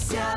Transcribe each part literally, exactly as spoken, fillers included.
Malaysia.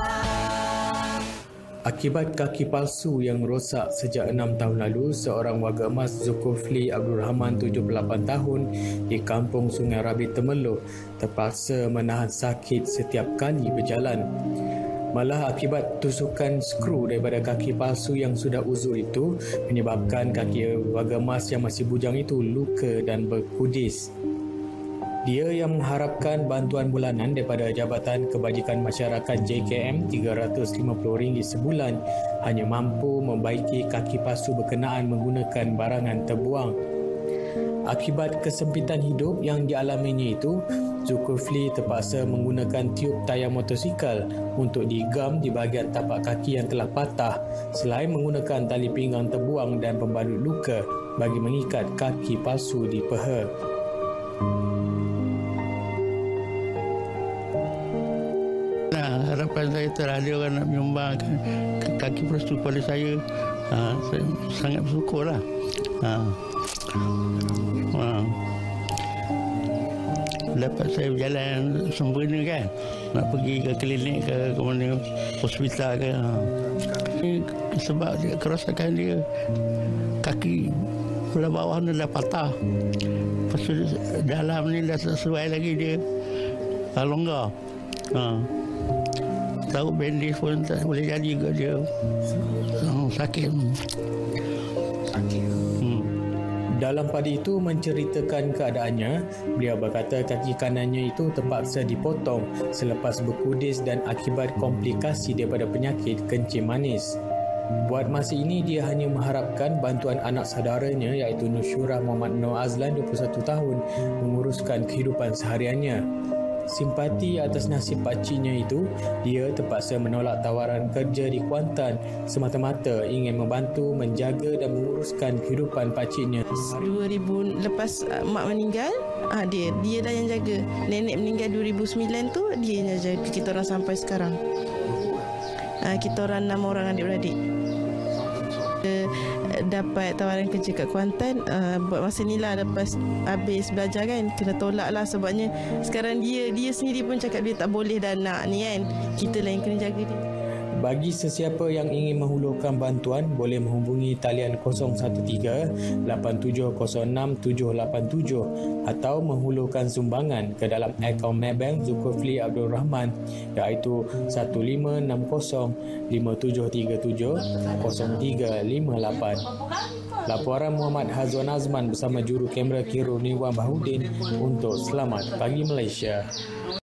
Akibat kaki palsu yang rosak sejak enam tahun lalu, seorang warga emas Zulkifli Abdul Rahman, tujuh puluh lapan tahun, di kampung Sungai Rabi Temerloh terpaksa menahan sakit setiap kali berjalan. Malah akibat tusukan skru daripada kaki palsu yang sudah uzur itu menyebabkan kaki warga emas yang masih bujang itu luka dan berkudis. Dia yang mengharapkan bantuan bulanan daripada Jabatan Kebajikan Masyarakat J K M tiga ratus lima puluh ringgit sebulan hanya mampu membaiki kaki palsu berkenaan menggunakan barangan terbuang. Akibat kesempitan hidup yang dialaminya itu, Zulkifli terpaksa menggunakan tiub tayar motosikal untuk digam di bahagian tapak kaki yang telah patah, selain menggunakan tali pinggang terbuang dan pembalut luka bagi mengikat kaki palsu di peha. Nah, harapan saya terada orang nak menyumbangkan kaki palsu kepada saya. Ha, saya sangat bersyukurlah. Ha. Ha. Dapat saya berjalan sempurna kan, nak pergi ke klinik ke, ke mana, hospital ke. Ha. Ini sebab dia, kerosakan dia, kaki belah bawah ni dah patah. Lepas tu dalam ni dah sesuai lagi dia, ha, longgar. Ha. Tahu bandage pun tak boleh jadi ke dia. Oh, sakit. Sakit. Hmm. Dalam pada itu menceritakan keadaannya, beliau berkata kaki kanannya itu terpaksa dipotong selepas berkudis dan akibat komplikasi daripada penyakit kencing manis. Buat masa ini dia hanya mengharapkan bantuan anak saudaranya iaitu Nusyurah Muhammad Nur Azlan, dua puluh satu tahun, menguruskan kehidupan sehariannya. Simpati atas nasib pakciknya itu, dia terpaksa menolak tawaran kerja di Kuantan semata-mata ingin membantu menjaga dan menguruskan kehidupan pakciknya. dua ribu lepas uh, mak meninggal, ah dia dia dah yang jaga. Nenek meninggal dua ribu sembilan tu dia yang jaga kita orang sampai sekarang. Ah kita orang enam orang adik-beradik. Uh, dapat tawaran kerja kat Kuantan, uh, buat masa ni lah lepas habis belajar kan, kena tolak lah sebabnya sekarang dia dia sendiri pun cakap dia tak boleh dah nak ni kan, kita lah yang kena jaga dia. Bagi sesiapa yang ingin menghulurkan bantuan, boleh menghubungi talian kosong satu tiga lapan tujuh kosong enam tujuh lapan tujuh atau menghulurkan sumbangan ke dalam akaun Maybank Zulkifli Abdul Rahman iaitu satu lima enam kosong lima tujuh tiga tujuh kosong tiga lima lapan. Laporan Muhammad Hazwan Azman bersama juru kamera Kirul Niwan Bahudin untuk Selamat Pagi Malaysia.